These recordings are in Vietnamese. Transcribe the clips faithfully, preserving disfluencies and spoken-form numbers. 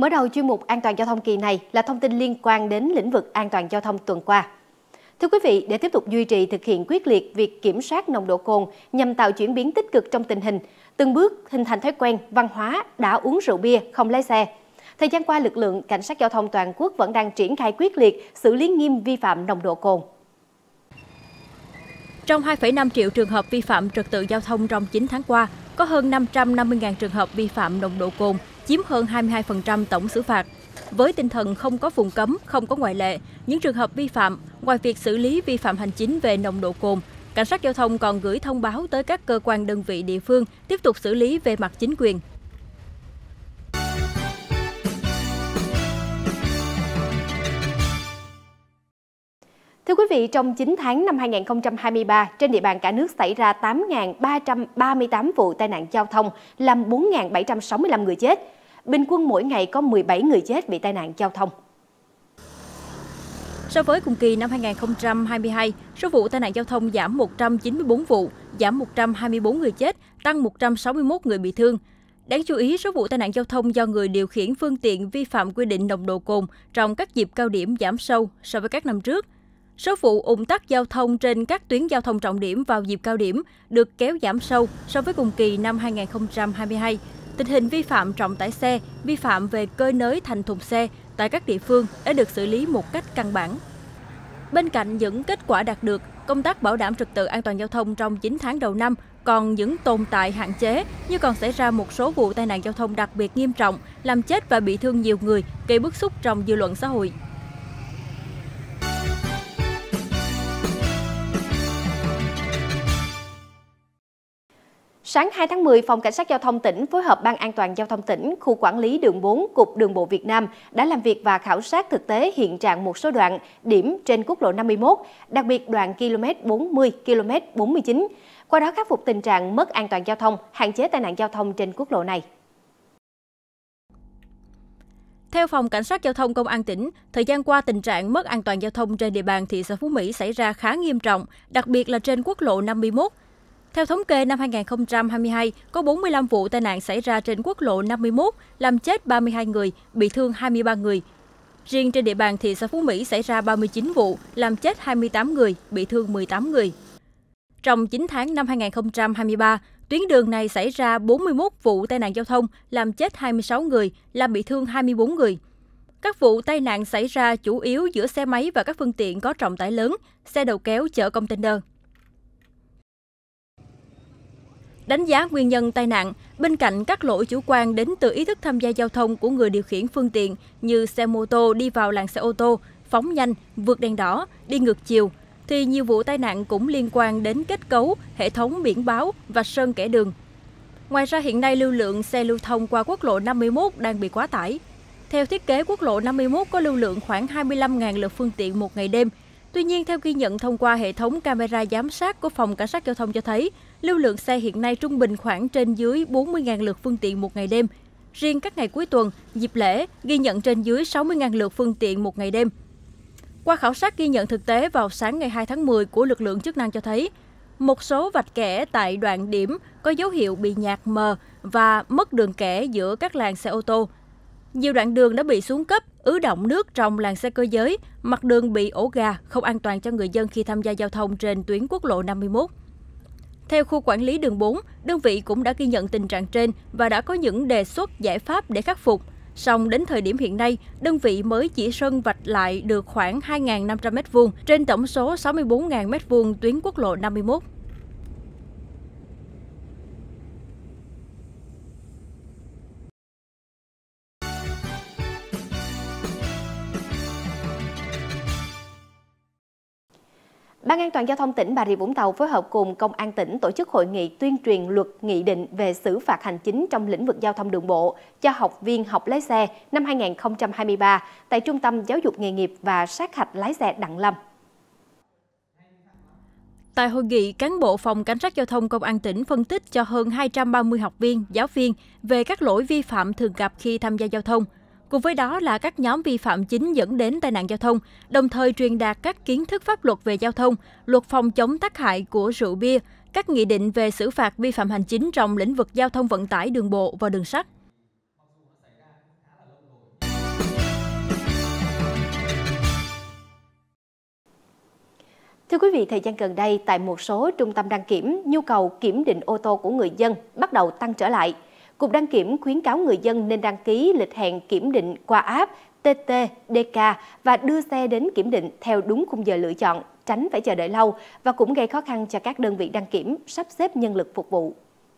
Mở đầu chuyên mục An toàn giao thông kỳ này là thông tin liên quan đến lĩnh vực an toàn giao thông tuần qua. Thưa quý vị, để tiếp tục duy trì thực hiện quyết liệt việc kiểm soát nồng độ cồn nhằm tạo chuyển biến tích cực trong tình hình, từng bước hình thành thói quen văn hóa đã uống rượu bia không lái xe. Thời gian qua, lực lượng cảnh sát giao thông toàn quốc vẫn đang triển khai quyết liệt xử lý nghiêm vi phạm nồng độ cồn. Trong hai phẩy năm triệu trường hợp vi phạm trật tự giao thông trong chín tháng qua, có hơn năm trăm năm mươi nghìn trường hợp vi phạm nồng độ cồn, chiếm hơn hai mươi hai phần trăm tổng xử phạt. Với tinh thần không có vùng cấm, không có ngoại lệ, những trường hợp vi phạm, ngoài việc xử lý vi phạm hành chính về nồng độ cồn, cảnh sát giao thông còn gửi thông báo tới các cơ quan đơn vị địa phương tiếp tục xử lý về mặt chính quyền. Thưa quý vị, trong chín tháng năm hai nghìn không trăm hai mươi ba, trên địa bàn cả nước xảy ra tám nghìn ba trăm ba mươi tám vụ tai nạn giao thông, làm bốn nghìn bảy trăm sáu mươi lăm người chết. Bình quân mỗi ngày có mười bảy người chết bị tai nạn giao thông. So với cùng kỳ năm hai nghìn không trăm hai mươi hai, số vụ tai nạn giao thông giảm một trăm chín mươi tư vụ, giảm một trăm hai mươi tư người chết, tăng một trăm sáu mươi mốt người bị thương. Đáng chú ý, số vụ tai nạn giao thông do người điều khiển phương tiện vi phạm quy định nồng độ cồn trong các dịp cao điểm giảm sâu so với các năm trước. Số vụ ùn tắc giao thông trên các tuyến giao thông trọng điểm vào dịp cao điểm được kéo giảm sâu so với cùng kỳ năm hai nghìn không trăm hai mươi hai. Tình hình vi phạm trọng tải xe, vi phạm về cơi nới thành thùng xe tại các địa phương đã được xử lý một cách căn bản. Bên cạnh những kết quả đạt được, công tác bảo đảm trật tự an toàn giao thông trong chín tháng đầu năm còn những tồn tại hạn chế như còn xảy ra một số vụ tai nạn giao thông đặc biệt nghiêm trọng, làm chết và bị thương nhiều người, gây bức xúc trong dư luận xã hội. Sáng hai tháng mười, Phòng Cảnh sát Giao thông tỉnh phối hợp Ban An toàn Giao thông tỉnh, Khu Quản lý Đường bốn, Cục Đường bộ Việt Nam đã làm việc và khảo sát thực tế hiện trạng một số đoạn, điểm trên quốc lộ năm mươi mốt, đặc biệt đoạn km bốn mươi, km bốn mươi chín. Qua đó khắc phục tình trạng mất an toàn giao thông, hạn chế tai nạn giao thông trên quốc lộ này. Theo Phòng Cảnh sát Giao thông Công an tỉnh, thời gian qua tình trạng mất an toàn giao thông trên địa bàn thị xã Phú Mỹ xảy ra khá nghiêm trọng, đặc biệt là trên quốc lộ năm mươi mốt. Theo thống kê, năm hai nghìn không trăm hai mươi hai, có bốn mươi lăm vụ tai nạn xảy ra trên quốc lộ năm mươi mốt, làm chết ba mươi hai người, bị thương hai mươi ba người. Riêng trên địa bàn thị xã Phú Mỹ xảy ra ba mươi chín vụ, làm chết hai mươi tám người, bị thương mười tám người. Trong chín tháng năm hai nghìn không trăm hai mươi ba, tuyến đường này xảy ra bốn mươi mốt vụ tai nạn giao thông, làm chết hai mươi sáu người, làm bị thương hai mươi tư người. Các vụ tai nạn xảy ra chủ yếu giữa xe máy và các phương tiện có trọng tải lớn, xe đầu kéo chở container. Đánh giá nguyên nhân tai nạn, bên cạnh các lỗi chủ quan đến từ ý thức tham gia giao thông của người điều khiển phương tiện như xe mô tô đi vào làn xe ô tô, phóng nhanh, vượt đèn đỏ, đi ngược chiều, thì nhiều vụ tai nạn cũng liên quan đến kết cấu, hệ thống biển báo và sơn kẻ đường. Ngoài ra hiện nay lưu lượng xe lưu thông qua quốc lộ năm mươi mốt đang bị quá tải. Theo thiết kế, quốc lộ năm mươi mốt có lưu lượng khoảng hai mươi lăm nghìn lượt phương tiện một ngày đêm. Tuy nhiên, theo ghi nhận thông qua hệ thống camera giám sát của Phòng Cảnh sát Giao thông cho thấy, lưu lượng xe hiện nay trung bình khoảng trên dưới bốn mươi nghìn lượt phương tiện một ngày đêm. Riêng các ngày cuối tuần, dịp lễ, ghi nhận trên dưới sáu mươi nghìn lượt phương tiện một ngày đêm. Qua khảo sát ghi nhận thực tế vào sáng ngày hai tháng mười của lực lượng chức năng cho thấy, một số vạch kẻ tại đoạn điểm có dấu hiệu bị nhạt mờ và mất đường kẻ giữa các làn xe ô tô. Nhiều đoạn đường đã bị xuống cấp, ứ đọng nước trong làn xe cơ giới, mặt đường bị ổ gà, không an toàn cho người dân khi tham gia giao thông trên tuyến quốc lộ năm mươi mốt. Theo Khu Quản lý Đường bốn, đơn vị cũng đã ghi nhận tình trạng trên và đã có những đề xuất giải pháp để khắc phục. Song đến thời điểm hiện nay, đơn vị mới chỉ sơn vạch lại được khoảng hai nghìn năm trăm mét vuông trên tổng số sáu mươi tư nghìn mét vuông tuyến quốc lộ năm mươi mốt. Ban An toàn Giao thông tỉnh Bà Rịa Vũng Tàu phối hợp cùng Công an tỉnh tổ chức hội nghị tuyên truyền luật nghị định về xử phạt hành chính trong lĩnh vực giao thông đường bộ cho học viên học lái xe năm hai nghìn không trăm hai mươi ba tại Trung tâm Giáo dục Nghề nghiệp và Sát hạch lái xe Đặng Lâm. Tại hội nghị, cán bộ Phòng Cảnh sát Giao thông Công an tỉnh phân tích cho hơn hai trăm ba mươi học viên, giáo viên về các lỗi vi phạm thường gặp khi tham gia giao thông. Cùng với đó là các nhóm vi phạm chính dẫn đến tai nạn giao thông, đồng thời truyền đạt các kiến thức pháp luật về giao thông, luật phòng chống tác hại của rượu bia, các nghị định về xử phạt vi phạm hành chính trong lĩnh vực giao thông vận tải đường bộ và đường sắt. Thưa quý vị, thời gian gần đây tại một số trung tâm đăng kiểm, nhu cầu kiểm định ô tô của người dân bắt đầu tăng trở lại. Cục Đăng kiểm khuyến cáo người dân nên đăng ký lịch hẹn kiểm định qua app tê tê đê ca và đưa xe đến kiểm định theo đúng khung giờ lựa chọn, tránh phải chờ đợi lâu và cũng gây khó khăn cho các đơn vị đăng kiểm sắp xếp nhân lực phục vụ.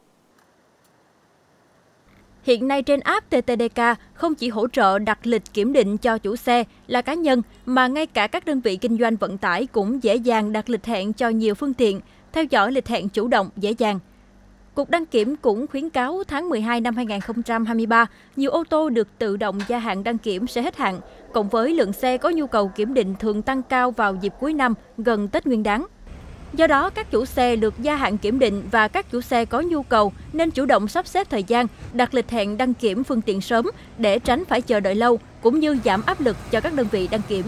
Hiện nay trên app tê tê đê ca không chỉ hỗ trợ đặt lịch kiểm định cho chủ xe là cá nhân, mà ngay cả các đơn vị kinh doanh vận tải cũng dễ dàng đặt lịch hẹn cho nhiều phương tiện, theo dõi lịch hẹn chủ động, dễ dàng. Cục Đăng kiểm cũng khuyến cáo tháng mười hai năm hai nghìn không trăm hai mươi ba, nhiều ô tô được tự động gia hạn đăng kiểm sẽ hết hạn, cộng với lượng xe có nhu cầu kiểm định thường tăng cao vào dịp cuối năm, gần Tết Nguyên đán. Do đó, các chủ xe được gia hạn kiểm định và các chủ xe có nhu cầu nên chủ động sắp xếp thời gian, đặt lịch hẹn đăng kiểm phương tiện sớm để tránh phải chờ đợi lâu, cũng như giảm áp lực cho các đơn vị đăng kiểm.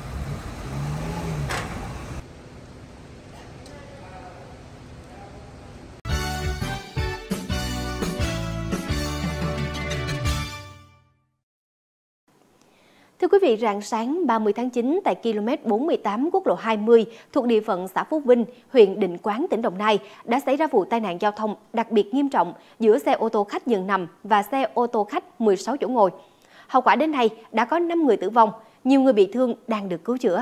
Thưa quý vị, rạng sáng ba mươi tháng chín tại ki lô mét bốn mươi tám quốc lộ hai mươi thuộc địa phận xã Phú Vinh, huyện Định Quán, tỉnh Đồng Nai đã xảy ra vụ tai nạn giao thông đặc biệt nghiêm trọng giữa xe ô tô khách giường nằm và xe ô tô khách mười sáu chỗ ngồi. Hậu quả đến nay đã có năm người tử vong, nhiều người bị thương đang được cứu chữa.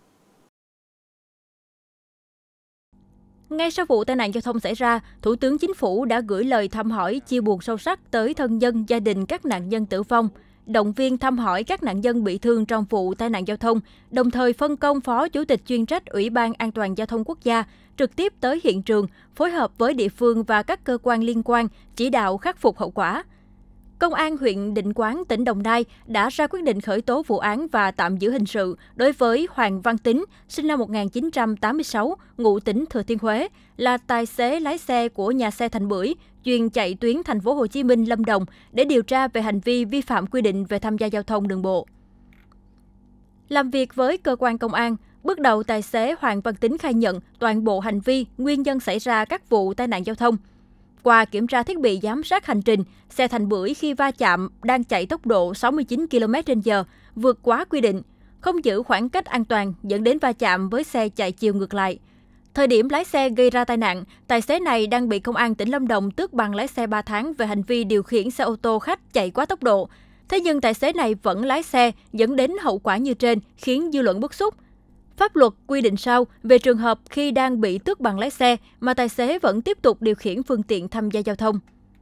Ngay sau vụ tai nạn giao thông xảy ra, Thủ tướng Chính phủ đã gửi lời thăm hỏi chia buồn sâu sắc tới thân nhân, gia đình các nạn nhân tử vong, động viên thăm hỏi các nạn nhân bị thương trong vụ tai nạn giao thông, đồng thời phân công Phó Chủ tịch chuyên trách Ủy ban An toàn Giao thông Quốc gia trực tiếp tới hiện trường, phối hợp với địa phương và các cơ quan liên quan chỉ đạo khắc phục hậu quả. Công an huyện Định Quán, tỉnh Đồng Nai đã ra quyết định khởi tố vụ án và tạm giữ hình sự đối với Hoàng Văn Tính, sinh năm một nghìn chín trăm tám mươi sáu, ngụ tỉnh Thừa Thiên Huế, là tài xế lái xe của nhà xe Thành Bưởi, chuyên chạy tuyến thành phố Hồ Chí Minh - Lâm Đồng để điều tra về hành vi vi phạm quy định về tham gia giao thông đường bộ. Làm việc với cơ quan công an, bước đầu tài xế Hoàng Văn Tính khai nhận toàn bộ hành vi, nguyên nhân xảy ra các vụ tai nạn giao thông. Qua kiểm tra thiết bị giám sát hành trình, xe Thành Bưởi khi va chạm đang chạy tốc độ sáu mươi chín ki lô mét trên giờ, vượt quá quy định, không giữ khoảng cách an toàn dẫn đến va chạm với xe chạy chiều ngược lại. Thời điểm lái xe gây ra tai nạn, tài xế này đang bị Công an tỉnh Lâm Đồng tước bằng lái xe ba tháng về hành vi điều khiển xe ô tô khách chạy quá tốc độ. Thế nhưng tài xế này vẫn lái xe, dẫn đến hậu quả như trên, khiến dư luận bức xúc. Pháp luật quy định sao về trường hợp khi đang bị tước bằng lái xe mà tài xế vẫn tiếp tục điều khiển phương tiện tham gia giao thông?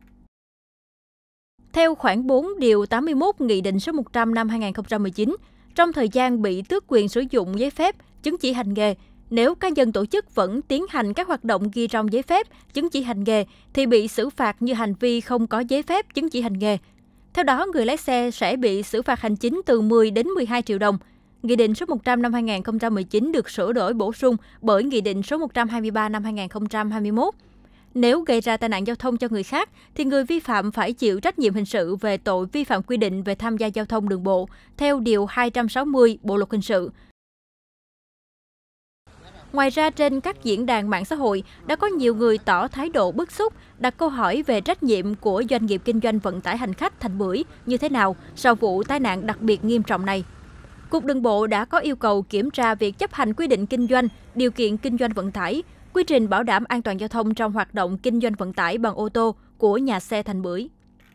Theo khoản bốn điều tám mươi mốt Nghị định số một trăm năm hai nghìn không trăm mười chín, trong thời gian bị tước quyền sử dụng giấy phép, chứng chỉ hành nghề, nếu cá nhân tổ chức vẫn tiến hành các hoạt động ghi trong giấy phép, chứng chỉ hành nghề thì bị xử phạt như hành vi không có giấy phép, chứng chỉ hành nghề. Theo đó, người lái xe sẽ bị xử phạt hành chính từ mười đến mười hai triệu đồng. Nghị định số một trăm năm hai nghìn không trăm mười chín được sửa đổi bổ sung bởi Nghị định số một trăm hai mươi ba năm hai nghìn không trăm hai mươi mốt. Nếu gây ra tai nạn giao thông cho người khác, thì người vi phạm phải chịu trách nhiệm hình sự về tội vi phạm quy định về tham gia giao thông đường bộ, theo Điều hai trăm sáu mươi Bộ Luật Hình sự. Ngoài ra, trên các diễn đàn mạng xã hội đã có nhiều người tỏ thái độ bức xúc, đặt câu hỏi về trách nhiệm của doanh nghiệp kinh doanh vận tải hành khách Thành Bưởi như thế nào sau vụ tai nạn đặc biệt nghiêm trọng này. Cục Đường bộ đã có yêu cầu kiểm tra việc chấp hành quy định kinh doanh, điều kiện kinh doanh vận tải, quy trình bảo đảm an toàn giao thông trong hoạt động kinh doanh vận tải bằng ô tô của nhà xe Thành Bưởi.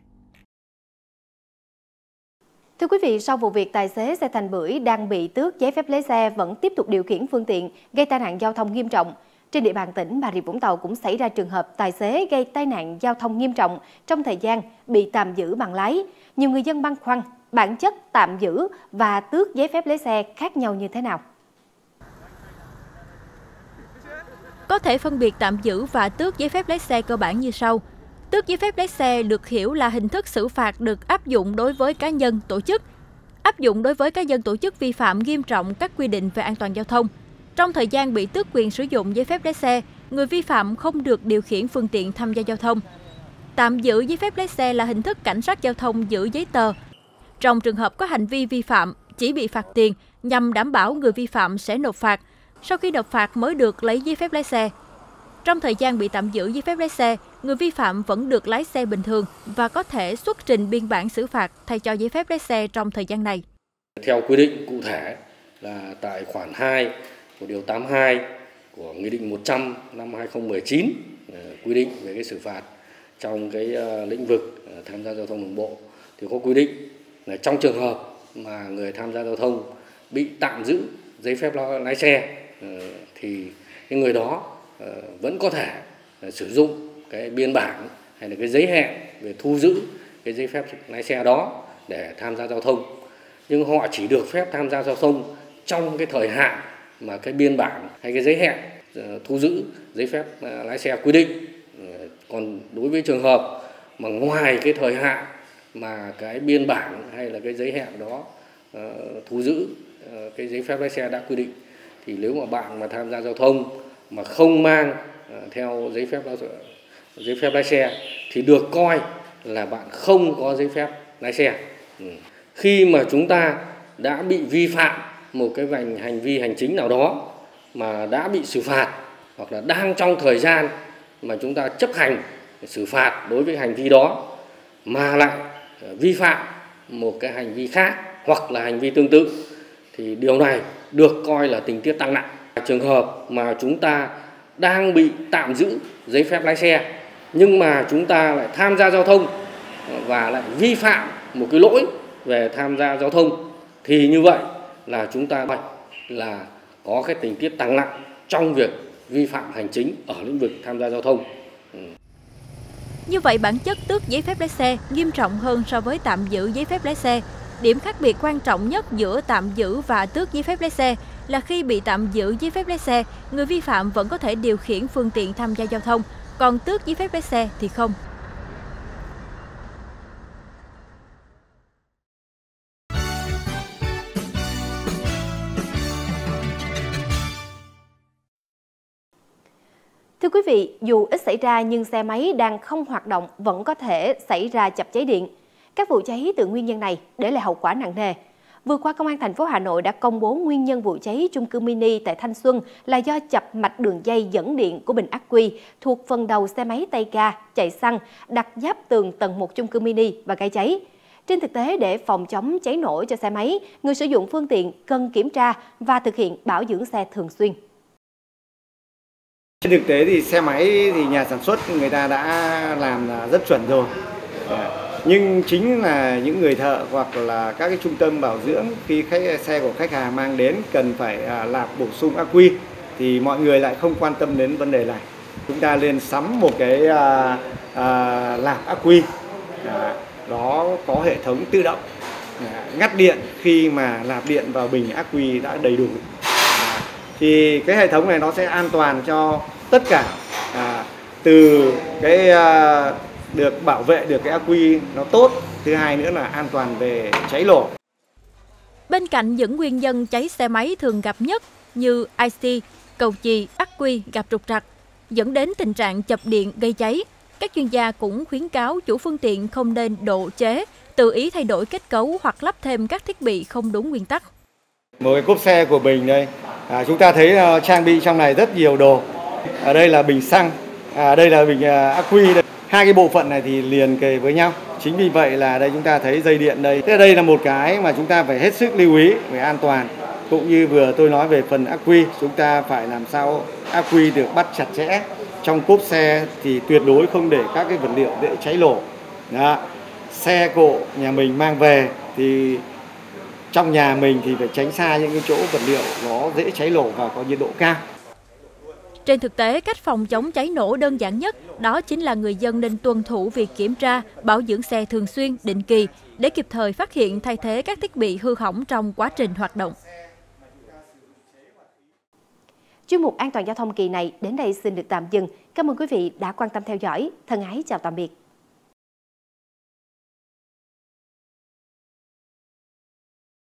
Thưa quý vị, sau vụ việc tài xế xe Thành Bưởi đang bị tước giấy phép lái xe vẫn tiếp tục điều khiển phương tiện gây tai nạn giao thông nghiêm trọng, trên địa bàn tỉnh Bà Rịa Vũng Tàu cũng xảy ra trường hợp tài xế gây tai nạn giao thông nghiêm trọng trong thời gian bị tạm giữ bằng lái. Nhiều người dân băn khoăn bản chất tạm giữ và tước giấy phép lái xe khác nhau như thế nào? Có thể phân biệt tạm giữ và tước giấy phép lái xe cơ bản như sau. Tước giấy phép lái xe được hiểu là hình thức xử phạt được áp dụng đối với cá nhân, tổ chức. Áp dụng đối với cá nhân tổ chức vi phạm nghiêm trọng các quy định về an toàn giao thông. Trong thời gian bị tước quyền sử dụng giấy phép lái xe, người vi phạm không được điều khiển phương tiện tham gia giao thông. Tạm giữ giấy phép lái xe là hình thức cảnh sát giao thông giữ giấy tờ. Trong trường hợp có hành vi vi phạm, chỉ bị phạt tiền nhằm đảm bảo người vi phạm sẽ nộp phạt. Sau khi nộp phạt mới được lấy giấy phép lái xe. Trong thời gian bị tạm giữ giấy phép lái xe, người vi phạm vẫn được lái xe bình thường và có thể xuất trình biên bản xử phạt thay cho giấy phép lái xe trong thời gian này. Theo quy định cụ thể là tại khoản hai của điều tám mươi hai của Nghị định một trăm năm hai nghìn không trăm mười chín quy định về cái xử phạt trong cái lĩnh vực tham gia giao thông đường bộ, thì có quy định là trong trường hợp mà người tham gia giao thông bị tạm giữ giấy phép lái xe thì cái người đó vẫn có thể sử dụng cái biên bản hay là cái giấy hẹn về thu giữ cái giấy phép lái xe đó để tham gia giao thông, nhưng họ chỉ được phép tham gia giao thông trong cái thời hạn mà cái biên bản hay cái giấy hẹn thu giữ giấy phép lái xe quy định. Còn đối với trường hợp mà ngoài cái thời hạn mà cái biên bản hay là cái giấy hẹn đó thu giữ cái giấy phép lái xe đã quy định, thì nếu mà bạn mà tham gia giao thông mà không mang theo giấy phép giấy phép lái xe thì được coi là bạn không có giấy phép lái xe. Khi mà chúng ta đã bị vi phạm một cái hành vi hành chính nào đó mà đã bị xử phạt, hoặc là đang trong thời gian mà chúng ta chấp hành xử phạt đối với hành vi đó mà lại vi phạm một cái hành vi khác hoặc là hành vi tương tự, thì điều này được coi là tình tiết tăng nặng. Trường hợp mà chúng ta đang bị tạm giữ giấy phép lái xe nhưng mà chúng ta lại tham gia giao thông và lại vi phạm một cái lỗi về tham gia giao thông, thì như vậy là chúng ta là có cái tình tiết tăng nặng trong việc vi phạm hành chính ở lĩnh vực tham gia giao thông. Như vậy, bản chất tước giấy phép lái xe nghiêm trọng hơn so với tạm giữ giấy phép lái xe. Điểm khác biệt quan trọng nhất giữa tạm giữ và tước giấy phép lái xe là khi bị tạm giữ giấy phép lái xe, người vi phạm vẫn có thể điều khiển phương tiện tham gia giao thông, còn tước giấy phép lái xe thì không. Thưa quý vị, dù ít xảy ra nhưng xe máy đang không hoạt động vẫn có thể xảy ra chập cháy điện. Các vụ cháy từ nguyên nhân này để lại hậu quả nặng nề. Vừa qua, Công an thành phố Hà Nội đã công bố nguyên nhân vụ cháy chung cư mini tại Thanh Xuân là do chập mạch đường dây dẫn điện của bình ắc quy thuộc phần đầu xe máy tay ga chạy xăng đặt giáp tường tầng một chung cư mini và gây cháy. Trên thực tế, để phòng chống cháy nổ cho xe máy, người sử dụng phương tiện cần kiểm tra và thực hiện bảo dưỡng xe thường xuyên. Trên thực tế thì xe máy thì nhà sản xuất người ta đã làm là rất chuẩn rồi. Nhưng chính là những người thợ hoặc là các cái trung tâm bảo dưỡng khi khách, xe của khách hàng mang đến cần phải lạp bổ sung ắc quy thì mọi người lại không quan tâm đến vấn đề này. Chúng ta nên sắm một cái à, à, lạp ắc quy, à, đó có hệ thống tự động à, ngắt điện khi mà nạp điện vào bình ắc quy đã đầy đủ. À, thì cái hệ thống này nó sẽ an toàn cho tất cả, à, từ cái à, được bảo vệ được cái ắc quy nó tốt, thứ hai nữa là an toàn về cháy nổ. Bên cạnh những nguyên nhân cháy xe máy thường gặp nhất như i xê, cầu chì, ắc quy gặp trục trặc dẫn đến tình trạng chập điện gây cháy, các chuyên gia cũng khuyến cáo chủ phương tiện không nên độ chế, tự ý thay đổi kết cấu hoặc lắp thêm các thiết bị không đúng nguyên tắc. Một cái cốp xe của mình đây, à, chúng ta thấy uh, trang bị trong này rất nhiều đồ. Ở đây là bình xăng, à, đây là bình uh, ắc quy. Đây. Hai cái bộ phận này thì liền kề với nhau. Chính vì vậy là đây chúng ta thấy dây điện đây. Thế đây là một cái mà chúng ta phải hết sức lưu ý về an toàn. Cũng như vừa tôi nói về phần ắc quy, chúng ta phải làm sao ắc quy được bắt chặt chẽ. Trong cốp xe thì tuyệt đối không để các cái vật liệu dễ cháy nổ. Đó. Xe cộ nhà mình mang về thì trong nhà mình thì phải tránh xa những cái chỗ vật liệu nó dễ cháy nổ và có nhiệt độ cao. Trên thực tế, cách phòng chống cháy nổ đơn giản nhất đó chính là người dân nên tuân thủ việc kiểm tra, bảo dưỡng xe thường xuyên, định kỳ để kịp thời phát hiện thay thế các thiết bị hư hỏng trong quá trình hoạt động. Chuyên mục An toàn giao thông kỳ này đến đây xin được tạm dừng. Cảm ơn quý vị đã quan tâm theo dõi. Thân ái chào tạm biệt.